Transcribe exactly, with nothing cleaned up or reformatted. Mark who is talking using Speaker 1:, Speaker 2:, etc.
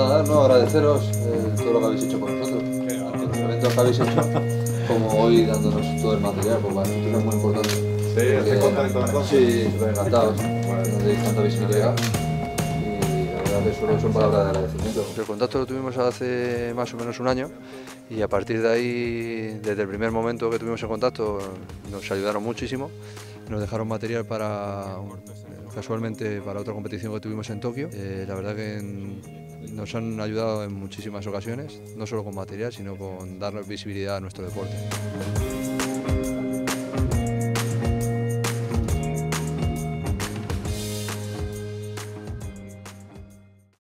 Speaker 1: nada, no agradeceros eh, todo lo que habéis hecho por nosotros, tanto los eventos que habéis hecho como hoy dándonos todo el material, porque para nosotros es muy importante.
Speaker 2: Sí, ¿estoy contento entonces?
Speaker 1: Sí, súper encantados, bueno, que nos deis tanta visibilidad y la verdad que solo son palabras de agradecimiento. El contacto lo tuvimos hace más o menos un año y a partir de ahí, desde el primer momento que tuvimos el contacto, nos ayudaron muchísimo, nos dejaron material para, casualmente, para otra competición que tuvimos en Tokio. Eh, la verdad que en, nos han ayudado en muchísimas ocasiones, no solo con material, sino con darnos visibilidad a nuestro deporte.